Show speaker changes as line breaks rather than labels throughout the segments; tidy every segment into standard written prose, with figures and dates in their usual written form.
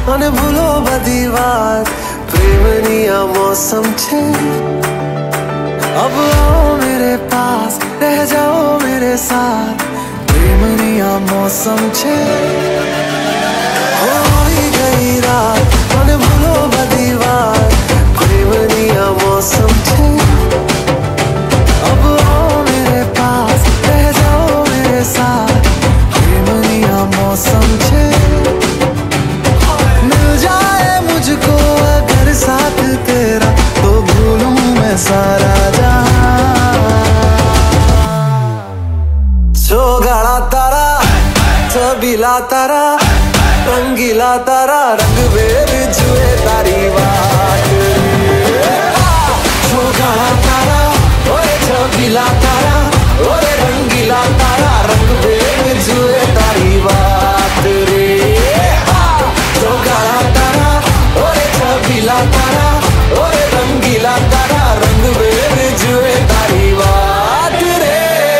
અને ભૂલો બધી વાત પ્રેમની આ मौसम છે अब आओ मेरे पास रह जाओ मेरे साथ प्रेमनी आ मौसम छे होई गई रात અને ભૂલો બધી વાત प्रेमनी आ मौसम छे अब आओ मेरे पास रह जाओ मेरे साथ प्रेमनी आ मौसम छे मिल जाए मुझको अगर साथ तेरा तो भूलूं मैं सारा गाड़ा तारा छबीला तारा रंगीला तारा रंग बेर जुए तारी बात गाड़ा तारा ओए छबीला तारा ओए रंगीला तारा रंग बेर जुए तारी बात रे गाड़ा तारा ओए छबीला तारा ओए रंगीला तारा रंग बेर जुए तारी बात रे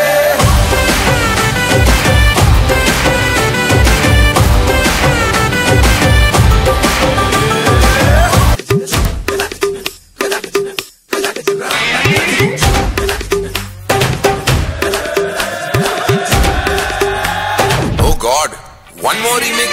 One more remix.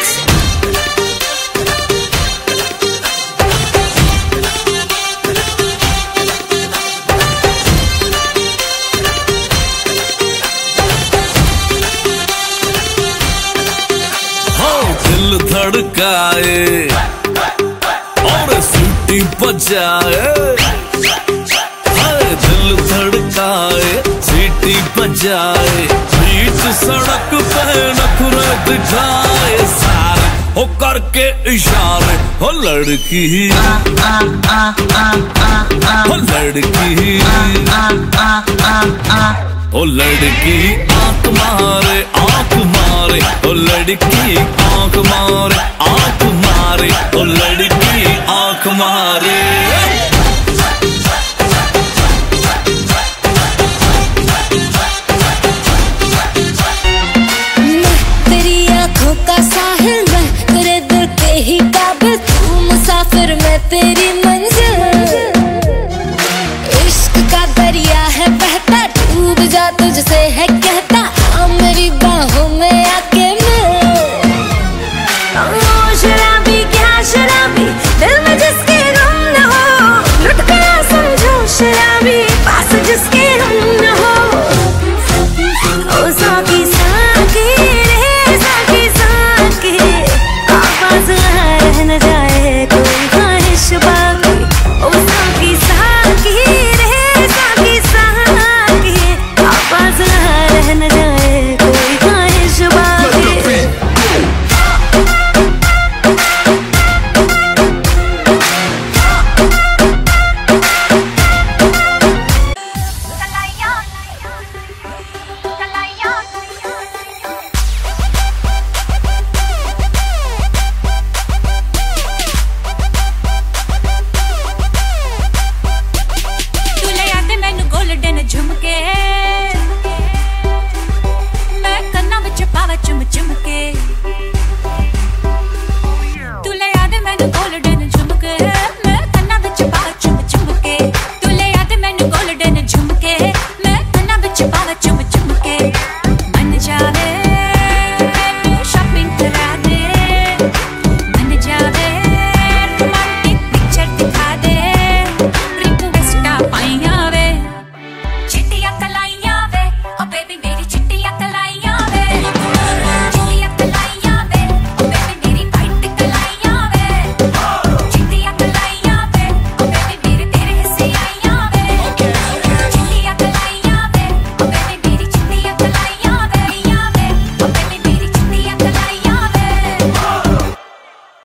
दिल धड़काए और सीटी बजाए दिल धड़काए सीटी बजाए बीच सड़क पे नखरे दिखाए सारे हो करके इशारे हो लड़की हो लड़की ओ लड़की आंख मारे ओ लड़की